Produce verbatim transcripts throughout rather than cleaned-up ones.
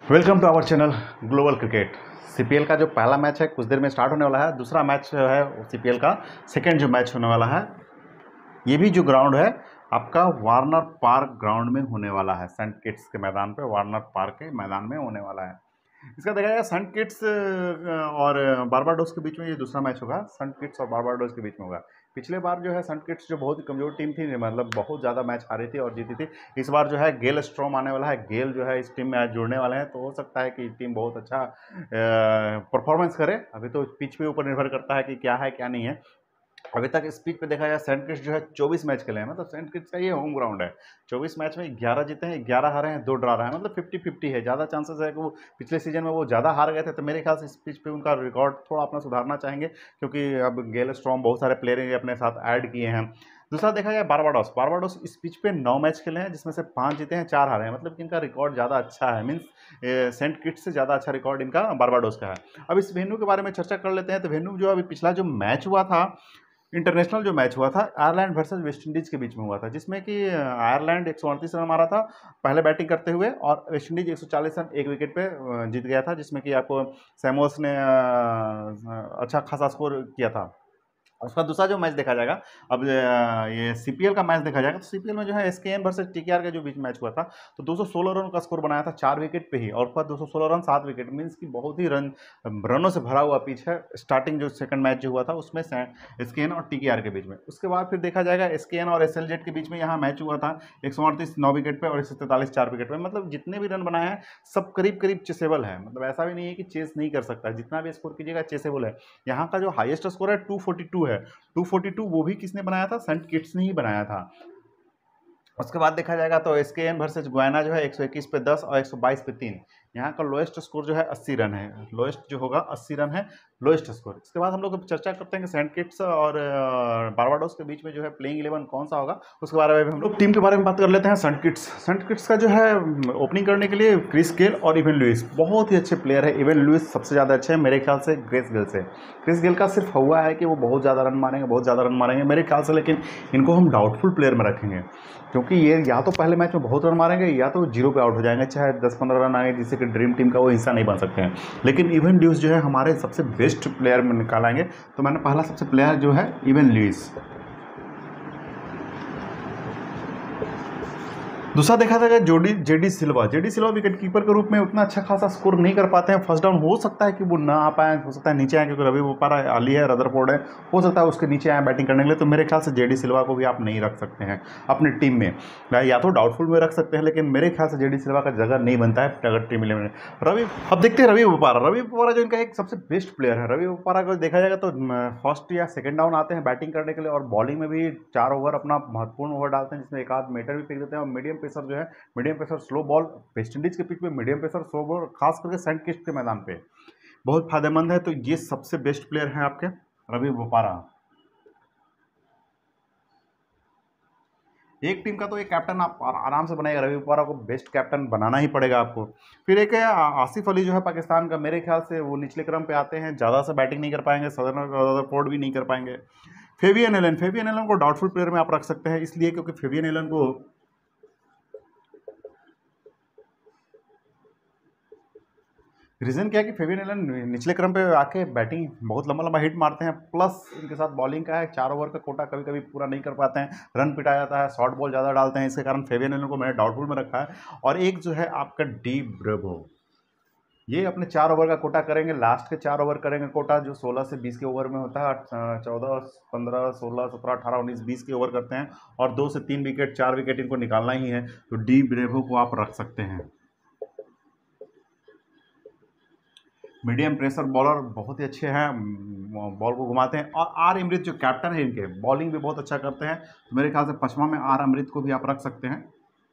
Welcome to our channel Global Cricket. CPL का जो पहला मैच है कुछ देर में स्टार्ट होने वाला है। दूसरा मैच है सीपीएल का सेकंड जो मैच होने वाला है, ये भी जो ग्राउंड है आपका वार्नर पार्क ग्राउंड में होने वाला है। सेंट किट्स के मैदान पे, वार्नर पार्क के मैदान में होने वाला है। इसका देखा जाए सेंट किट्स और बारबाडोस के बीच में ये दूसरा मैच होगा। सेंट किट्स और बारबाडोस के बीच में होगा। पिछले बार जो है सेंट किट्स जो बहुत ही कमजोर टीम थी, मतलब बहुत ज़्यादा मैच हारी थी और जीती थी। इस बार जो है गेल स्ट्रॉम आने वाला है। गेल जो है इस टीम में आज जुड़ने वाले हैं, तो हो सकता है कि टीम बहुत अच्छा परफॉर्मेंस करे। अभी तो पिच पे ऊपर निर्भर करता है कि क्या है क्या नहीं है। अभी तक इस पिच पे देखा जाए सेंट किट्स जो है चौबीस मैच खेले हैं, मतलब सेंट किट्स का ये होम ग्राउंड है। चौबीस मैच में ग्यारह जीते हैं, ग्यारह हारे हैं, दो ड्रा रहे हैं, मतलब फिफ्टी फिफ्टी है। ज़्यादा चांसेस है कि वो पिछले सीजन में वो ज़्यादा हार गए थे, तो मेरे ख्याल से इस पिच पे उनका रिकॉर्ड थोड़ा अपना सुधारना चाहेंगे, क्योंकि अब गेल स्ट्रॉम बहुत सारे प्लेयर अपने साथ ऐड किए हैं। दूसरा देखा जाए बारबाडोस। बारबाडोस इस पिच पे नौ मैच खेले हैं, जिसमें से पाँच जीते हैं, चार हारे हैं, मतलब कि इनका रिकॉर्ड ज़्यादा अच्छा है। मीन्स सेंट किट्स से ज़्यादा अच्छा रिकॉर्ड इनका बारबाडोस का है। अब इस वेन्यू के बारे में चर्चा कर लेते हैं। तो वेन्यू जो अभी पिछला जो मैच हुआ था, इंटरनेशनल जो मैच हुआ था, आयरलैंड वर्सेस वेस्ट इंडीज़ के बीच में हुआ था, जिसमें कि आयरलैंड एक सौ अड़तीस रन मारा था पहले बैटिंग करते हुए, और वेस्ट इंडीज़ एक सौ चालीस रन एक विकेट पे जीत गया था, जिसमें कि आपको सैमुअल्स ने अच्छा खासा स्कोर किया था। उसका दूसरा जो मैच देखा जाएगा, अब ये सीपीएल का मैच देखा जाएगा, तो सीपीएल में जो है एसकेएन वर्सेस टीकेआर के जो बीच मैच हुआ था, तो दो सौ सोलह रन का स्कोर बनाया था चार विकेट पे ही, और उसके बाद दो सौ सोलह रन सात विकेट, मीन्स कि बहुत ही रन रनों से भरा हुआ पिच है। स्टार्टिंग जो सेकंड मैच जो हुआ था उसमें एसकेएन और टीकेआर के बीच में। उसके बाद फिर देखा जाएगा एसकेएन और एसएलजेड के बीच में यहाँ मैच हुआ था, एक सौ अड़तीस नौ विकेट पे और एक सौ तैंतालीस चार विकेट पे। मतलब जितने भी रन बनाए हैं सब करीब करीब चेसेबल है, मतलब ऐसा भी नहीं है कि चेस नहीं कर सकता, जितना भी स्कोर कीजिएगा चेसेबल है। यहाँ का जो हाईएस्ट स्कोर है टू फोर्टी टू है। टू फोर्टी टू वो भी किसने बनाया था? सेंट किट्स ने ही बनाया था। उसके बाद देखा जाएगा तो एसकेएन वर्सेस गुयाना जो है एक सौ इक्कीस पे दस और एक सौ बाईस पे तीन। यहाँ का लोएस्ट स्कोर जो है अस्सी रन है। लोएस्ट जो होगा अस्सी रन है लोएस्ट स्कोर। इसके बाद हम लोग चर्चा करते हैं कि सेंट किट्स और बारबाडोस के बीच में जो है प्लेइंग इलेवन कौन सा होगा, उसके बारे में हम लोग टीम के बारे में बात कर लेते हैं। सेंट किट्स सेंट किट्स का जो है ओपनिंग करने के लिए क्रिस गेल और इवन लुइस बहुत ही अच्छे प्लेयर है। इवन लुइस सबसे ज़्यादा अच्छे हैं मेरे ख्याल से क्रिस गेल से। क्रिस गेल का सिर्फ हुआ है कि वो बहुत ज़्यादा रन मारेंगे, बहुत ज़्यादा रन मारेंगे मेरे ख्याल से, लेकिन इनको हम डाउटफुल प्लेयर में रखेंगे, क्योंकि ये या तो पहले मैच में बहुत रन मारेंगे या तो जीरो पे आउट हो जाएंगे, चाहे दस पंद्रह रन आए, जिससे कि ड्रीम टीम का वो हिस्सा नहीं बन सकते हैं। लेकिन इवन लुइस जो है हमारे सबसे बेस्ट प्लेयर में निकालेंगे, तो मैंने पहला सबसे प्लेयर जो है इवन लुइस। दूसरा देखा जाएगा जोडी J D Silva. J D Silva wicket keeper के रूप में उतना अच्छा खासा स्कोर नहीं कर पाते हैं। फर्स्ट डाउन हो सकता है कि वो ना आ पाए, हो सकता है नीचे आए, क्योंकि रवि बोपारा आली है, रदरफोर्ड है, हो सकता है उसके नीचे आए बैटिंग करने के लिए। तो मेरे ख्याल से जेडी सिल्वा को भी आप नहीं रख सकते हैं अपनी टीम में, या तो डाउटफुल में रख सकते हैं, लेकिन मेरे ख्याल से जेडी सिल्वा का जगह नहीं बनता है अगर टीम इलेवन में। रवि अब देखते हैं रवि बोपारा। रवि बोपारा जो इनका एक सबसे बेस्ट प्लेयर है। रवि बोपारा को देखा जाएगा तो फर्स्ट या सेकंड डाउन आते हैं बैटिंग करने के लिए, और बॉलिंग में भी चार ओवर अपना महत्वपूर्ण ओवर डालते हैं, जिसमें एक आध मीटर भी फेंक देते हैं। और मीडियम पेसर जो है, medium pacer slow ball, West Indies के पिच पे मीडियम पेसर स्लो बॉल खास करके सेंट किट्स के मैदान पे बहुत फायदेमंद है। तो ये सबसे बेस्ट प्लेयर हैं आपके रवि बोपारा। एक टीम का तो एक कैप्टन आप आराम से बनाएगा, रवि बोपारा को बेस्ट कैप्टन बनाना ही पड़ेगा आपको। फिर एक है आसिफ अली जो है पाकिस्तान का, मेरे ख्याल से वो निचले क्रम पे आते हैं, ज़्यादा से बैटिंग नहीं कर पाएंगे, सदर्न रदरफोर्ड भी नहीं कर पाएंगे। फेबियन एलन फेबियन एलन को डाउटफुल प्लेयर में आप रख सकते हैं, इसलिए क्योंकि फेबियन एलन को रीज़न क्या है कि फेबियन एलन निचले क्रम पे आके बैटिंग बहुत लंबा लंबा हिट मारते हैं, प्लस इनके साथ बॉलिंग का है, चार ओवर का कोटा कभी कभी पूरा नहीं कर पाते हैं, रन पिटा जाता है, शॉर्ट बॉल ज़्यादा डालते हैं, इसके कारण फेबियन एलन को मैंने डाउटफुल में रखा है। और एक जो है आपका डी ब्रेवो, ये अपने चार ओवर का कोटा करेंगे, लास्ट के चार ओवर करेंगे कोटा, जो सोलह से बीस के ओवर में होता है, चौदह पंद्रह सोलह सत्रह अठारह उन्नीस बीस के ओवर करते हैं, और दो से तीन विकेट चार विकेट इनको निकालना ही है, तो डी ब्रेवो को आप रख सकते हैं। मीडियम प्रेशर बॉलर बहुत ही अच्छे हैं, बॉल को घुमाते हैं। और आर अमृत जो कैप्टन है इनके, बॉलिंग भी बहुत अच्छा करते हैं, तो मेरे ख्याल से पचमा में आर अमृत को भी आप रख सकते हैं।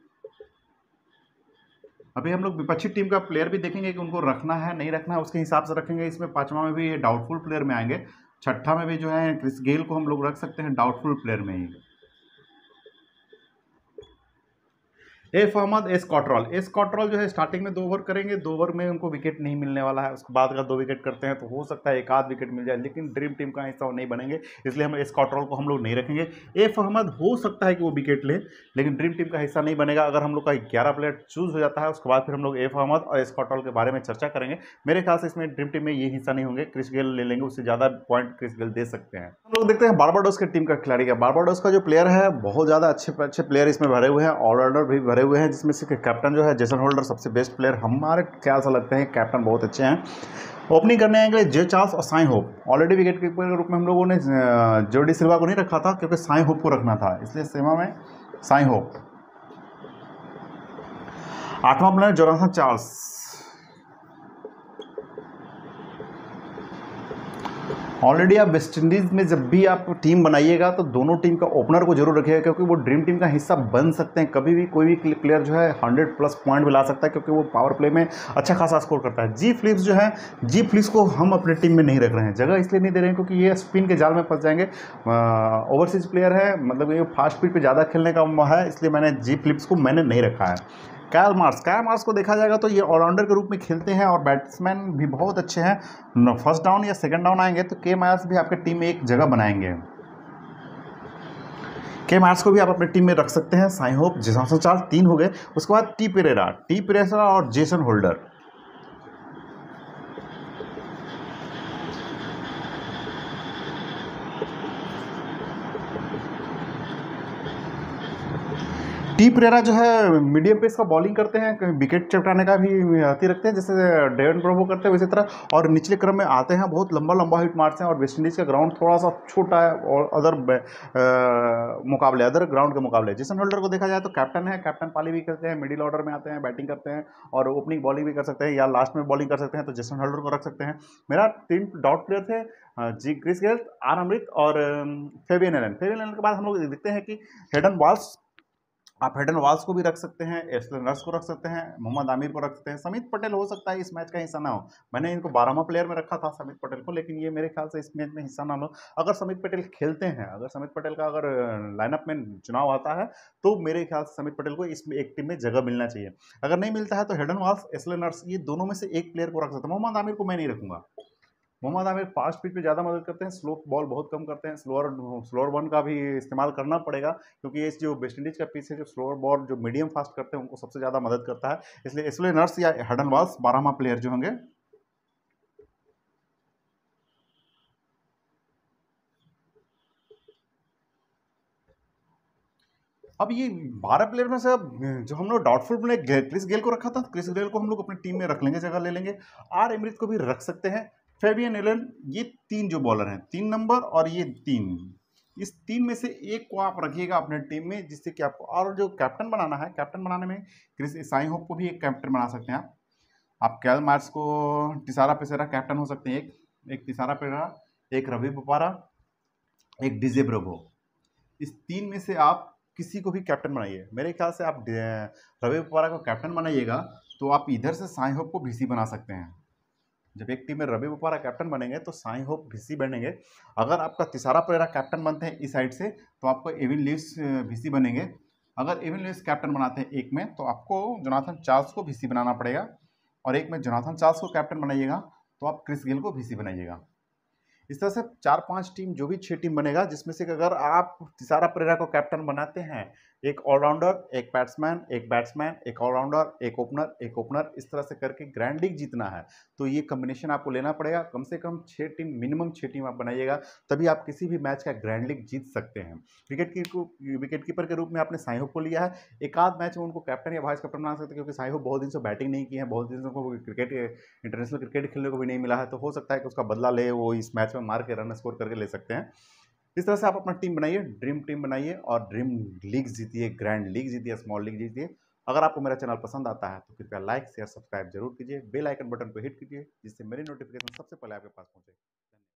अभी हम लोग विपक्षी टीम का प्लेयर भी देखेंगे कि उनको रखना है नहीं रखना है, उसके हिसाब से रखेंगे। इसमें पांचवा में भी ये डाउटफुल प्लेयर में आएंगे, छठा में भी जो है क्रिस गेल को हम लोग रख सकते हैं डाउटफुल प्लेयर में ही। F Ahmed, S Cottrell. S Cottrell जो है स्टार्टिंग में दो ओवर करेंगे, दो ओवर में उनको विकेट नहीं मिलने वाला है, उसके बाद अगर दो विकेट करते हैं तो हो सकता है एक आध विकेट मिल जाए, लेकिन ड्रीम टीम का हिस्सा वो नहीं बनेंगे, इसलिए हम एस कॉटरॉल को हम लोग नहीं रखेंगे। एफ अहमद हो सकता है कि वो विकेट ले, लेकिन ड्रीम टीम का हिस्सा नहीं बनेगा। अगर हम लोग का ग्यारह प्लेयर चूज हो जाता है उसके बाद फिर हम लोग एफ अहमद और एस कॉटरॉल के बारे में चर्चा करेंगे। मेरे ख्याल से इसमें ड्रीम टीम में ये हिस्सा नहीं होंगे, क्रिस गेल ले लेंगे, उससे ज़्यादा पॉइंट क्रिस गेल दे सकते हैं। हम लोग देखते हैं बारबाडोस की टीम का खिलाड़ी का। बारबाडोस का जो प्लेयर है बहुत ज़्यादा अच्छे अच्छे प्लेयर इसमें भरे हुए हैं, ऑलराउंडर भी भरे हुए हैं, जिसमें से कैप्टन जो है जेसन होल्डर सबसे बेस्ट प्लेयर हमारे ख्याल से लगते हैं। कैप्टन बहुत अच्छे हैं। ओपनिंग करने आएंगे जे चार्ल्स और Shai Hope. Already wicket keeper के रूप में हम लोगों ने जोडी सिल्वा को नहीं रखा था क्योंकि साई होप को रखना था, इसलिए सेवा में साई होप। आठवां प्लेयर जोनाथन चार्ल्स। ऑलरेडी आप वेस्ट इंडीज़ में जब भी आप टीम बनाइएगा तो दोनों टीम का ओपनर को जरूर रखिएगा, क्योंकि वो ड्रीम टीम का हिस्सा बन सकते हैं। कभी भी कोई भी प्लेयर जो है हंड्रेड प्लस पॉइंट भी ला सकता है, क्योंकि वो पावर प्ले में अच्छा खासा स्कोर करता है। जी फिलिप्स जो है, जी फिलिप्स को हम अपने टीम में नहीं रख रहे हैं। जगह इसलिए नहीं दे रहे हैं क्योंकि ये स्पिन के जाल में फंस जाएंगे। ओवरसीज प्लेयर है, मतलब ये फास्ट स्पीड पर ज़्यादा खेलने का है, इसलिए मैंने जी फिलिप्स को मैंने नहीं रखा है। कायल मार्स, कायल मार्स को देखा जाएगा तो ये ऑलराउंडर के रूप में खेलते हैं और बैट्समैन भी बहुत अच्छे हैं। फर्स्ट डाउन या सेकंड डाउन आएंगे तो के मार्स भी आपके टीम में एक जगह बनाएंगे। के मार्स को भी आप अपनी टीम में रख सकते हैं। साई होप, जेसन चार्ल्स, तीन हो गए। उसके बाद टी पेरेरा, टी पेरेरा और जेसन होल्डर। टी पेरेरा जो है मीडियम पेस का बॉलिंग करते हैं, विकेट चटकाने का भी आती रखते हैं, जैसे डेवन ब्रावो करते हैं वैसे तरह, और निचले क्रम में आते हैं, बहुत लंबा लंबा हिट मारते हैं। और वेस्ट इंडीज़ का ग्राउंड थोड़ा सा छोटा है और अदर मुकाबले अदर ग्राउंड के मुकाबले। जेसन होल्डर को देखा जाए तो कैप्टन है, कैप्टन पाली भी करते हैं, मिडिल ऑर्डर में आते हैं, बैटिंग करते हैं और ओपनिंग बॉलिंग भी कर सकते हैं या लास्ट में बॉलिंग कर सकते हैं, तो जेसन होल्डर को रख सकते हैं। मेरा तीन डॉट प्लेयर थे, जी क्रिस गेल, आर अमृत और फेबियन एलन। फेबियन एलन के बाद हम लोग देखते हैं कि हेडन वाल्स, आप हेडन वाल्स को भी रख सकते हैं, एस्लन नर्स को रख सकते हैं, मोहम्मद आमिर को रख सकते हैं। समित पटेल हो सकता है इस मैच का हिस्सा ना हो, मैंने इनको बारहवां प्लेयर में रखा था समित पटेल को, लेकिन ये मेरे ख्याल से इस मैच में हिस्सा ना हो। अगर समित पटेल खेलते हैं, अगर समित पटेल का अगर लाइनअप में चुनाव आता है तो मेरे ख्याल से समित पटेल को इसमें एक टीम में जगह मिलना चाहिए। अगर नहीं मिलता है तो हेडन वाल्स, एस्लन नर्स, ये दोनों में से एक प्लेयर को रख सकते हैं। मोहम्मद आमिर को मैं नहीं रखूंगा। मोहम्मद आमिर फास्ट पिच पे ज़्यादा मदद करते हैं, स्लो बॉल बहुत कम करते हैं। स्लोअर स्लोअर वन का भी इस्तेमाल करना पड़ेगा, क्योंकि ये जो वेस्ट इंडीज़ का पिच है, जो स्लोअर बॉल जो मीडियम फास्ट करते हैं उनको सबसे ज़्यादा मदद करता है, इसलिए इसलिए नर्स या हेडन वाल्स बारहवां प्लेयर जो होंगे। अब ये बारह प्लेयर में से अब जो हम लोग डाउटफुल प्लेयर क्रिस गेल को रखा था, क्रिस गेल को हम लोग अपनी टीम में रख लेंगे, जगह ले लेंगे। आर एमरिथ को भी रख सकते हैं, फेबियन एलन, ये तीन जो बॉलर हैं, तीन नंबर और ये तीन, इस तीन में से एक को आप रखिएगा अपने टीम में, जिससे कि आपको, और जो कैप्टन बनाना है, कैप्टन बनाने में क्रिस साई होप को भी एक कैप्टन बना सकते हैं आप। आप कैल मार्स को, टिसारा पेसेरा कैप्टन हो सकते हैं, एक एक टिसारा पेसेरा, एक रवि बोपारा, एक डीजे ब्रेवो। इस तीन में से आप किसी को भी कैप्टन बनाइए। मेरे ख्याल से आप रवि बोपारा को कैप्टन बनाइएगा तो आप इधर से साई होप को वीसी बना सकते हैं। जब एक टीम में रवि बोपारा कैप्टन बनेंगे तो साई होप वीसी बनेंगे। अगर आपका तिसारा पेरेरा कैप्टन बनते हैं इस साइड से तो आपको एविन लीव्स वीसी बनेंगे। अगर एविन लीव्स कैप्टन बनाते हैं एक में तो आपको जोनाथन चार्ल्स को वीसी बनाना पड़ेगा, और एक में जोनाथन चार्ल्स को कैप्टन बनाइएगा तो आप क्रिस गेल को वीसी बनाइएगा। इस तरह से चार पांच टीम, जो भी छह टीम बनेगा, जिसमें से अगर आप तिसारा पेरेरा को कैप्टन बनाते हैं, एक ऑलराउंडर, एक बैट्समैन, एक बैट्समैन, एक ऑलराउंडर, एक ओपनर, एक ओपनर, इस तरह से करके ग्रैंड लीग जीतना है तो ये कम्बिनेशन आपको लेना पड़ेगा। कम से कम छः टीम, मिनिमम छः टीम आप बनाइएगा, तभी आप किसी भी मैच का ग्रैंड लीग जीत सकते हैं। विकेट की विकेट कीपर के रूप में आपने साई होप को लिया है, एक आध मैच में उनको कैप्टन या वाइस कैप्टन बना सकते हैं, क्योंकि साई होप बहुत दिन से बैटिंग नहीं की है, बहुत दिन से उनको क्रिकेट इंटरनेशनल क्रिकेट खेलने को भी नहीं मिला है, तो हो सकता है कि उसका बदला ले, वो इस मैच में मार के रन स्कोर करके ले सकते हैं। इस तरह से आप अपना टीम बनाइए, ड्रीम टीम बनाइए और ड्रीम लीग जीतिए, ग्रैंड लीग जीतिए, स्मॉल लीग जीतिए। अगर आपको मेरा चैनल पसंद आता है तो कृपया लाइक शेयर सब्सक्राइब जरूर कीजिए, बेल आइकन बटन को हिट कीजिए, जिससे मेरी नोटिफिकेशन सबसे पहले आपके पास पहुंचे।